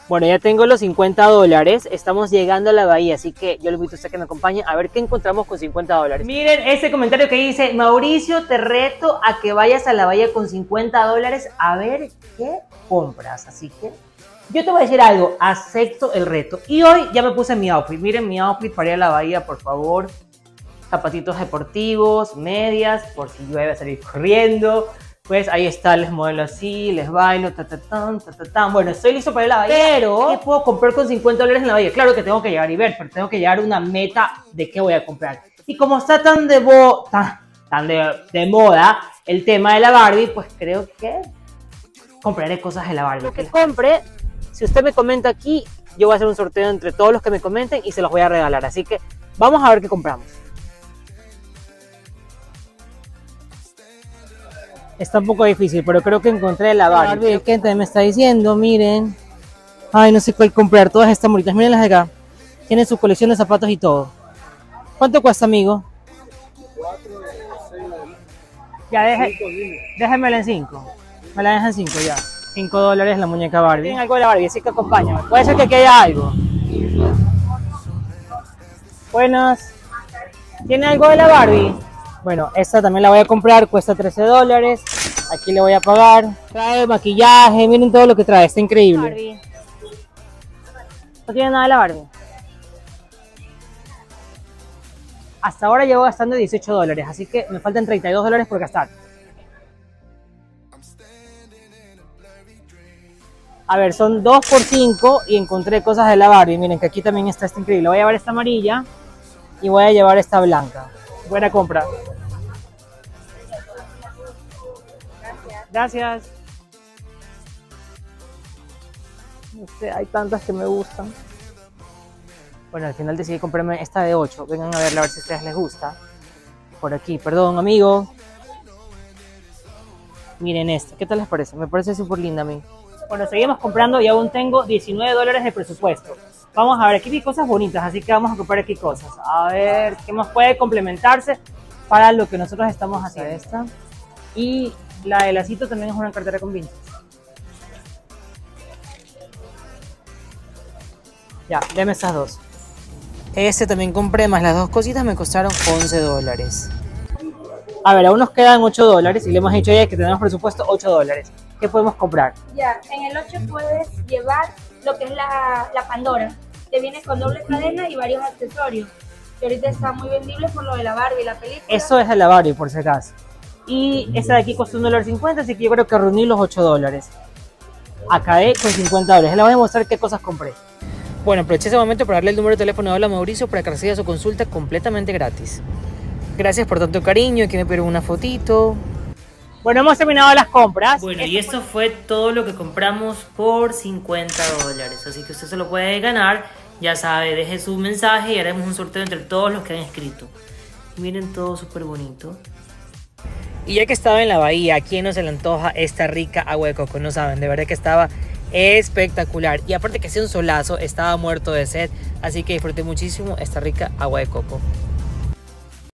Bueno, ya tengo los $50. Estamos llegando a la bahía, así que yo le invito a usted que me acompañe a ver qué encontramos con $50. Miren ese comentario que dice: Mauricio, te reto a que vayas a la bahía con $50 a ver qué compras. Así que yo te voy a decir algo, acepto el reto. Y hoy ya me puse mi outfit. Miren mi outfit para ir a la bahía, por favor. Zapatitos deportivos, medias, por si llueve a salir corriendo. Pues ahí está, les modelo así, les bailo, Bueno, estoy listo para ir a la bahía, pero ¿qué puedo comprar con $50 en la bahía? Claro que tengo que llegar y ver, pero tengo que llegar a una meta de qué voy a comprar. Y como está tan de moda el tema de la Barbie, pues creo que compraré cosas de la Barbie. Lo que compre, si usted me comenta aquí, yo voy a hacer un sorteo entre todos los que me comenten y se los voy a regalar. Así que vamos a ver qué compramos. Está un poco difícil, pero creo que encontré la Barbie. El Kenta me está diciendo, miren. Ay, no sé cuál comprar, todas estas bonitas. Miren las de acá. Tienen su colección de zapatos y todo. ¿Cuánto cuesta, amigo? 4, 6, ya, déjemela en 5. Me la dejan 5 ya. $5 la muñeca Barbie. Tienen algo de la Barbie, así que acompáñame. Puede ser que aquí haya algo. Buenas. ¿Tiene algo de la Barbie? Bueno, esta también la voy a comprar, cuesta $13. Aquí le voy a pagar. Trae maquillaje, miren todo lo que trae, está increíble. Barbie. No tiene nada de la Barbie. Hasta ahora llevo gastando $18, así que me faltan $32 por gastar. A ver, son 2 por 5 y encontré cosas de la Barbie. Miren que aquí también está increíble. Voy a llevar esta amarilla y voy a llevar esta blanca. Buena compra. Gracias. No sé, hay tantas que me gustan. Bueno, al final decidí comprarme esta de 8. Vengan a verla a ver si a ustedes les gusta. Por aquí, perdón, amigo. Miren esta, ¿qué tal les parece? Me parece súper linda a mí. Bueno, seguimos comprando y aún tengo $19 de presupuesto. Vamos a ver, aquí vi cosas bonitas, así que vamos a comprar aquí cosas. A ver, ¿qué más puede complementarse para lo que nosotros estamos haciendo? Esta. Y la de lacito también es una cartera con vintage. Ya, deme estas dos. Este también compré, más las dos cositas me costaron $11. A ver, aún nos quedan $8 y le hemos dicho ya que tenemos presupuesto $8. ¿Qué podemos comprar? Ya, en el 8 puedes llevar lo que es la Pandora, que viene con doble cadena y varios accesorios, que ahorita está muy vendible por lo de la Barbie, la película. Eso es de la Barbie, por si acaso. Y esta de aquí costó $1.50, así que yo creo que reuní los $8. Acabé con $50. Les voy a mostrar qué cosas compré. Bueno, aproveché ese momento para darle el número de teléfono de Hola Mauricio para que reciba su consulta completamente gratis. Gracias por tanto cariño, aquí me pidieron una fotito. Bueno, hemos terminado las compras. Bueno, y esto fue todo lo que compramos por $50. Así que usted se lo puede ganar. Ya sabe, deje su mensaje y haremos un sorteo entre todos los que han escrito. Miren todo súper bonito. Y ya que estaba en la bahía, ¿a quién no se le antoja esta rica agua de coco? No saben, de verdad que estaba espectacular. Y aparte que hacía un solazo, estaba muerto de sed. Así que disfruté muchísimo esta rica agua de coco.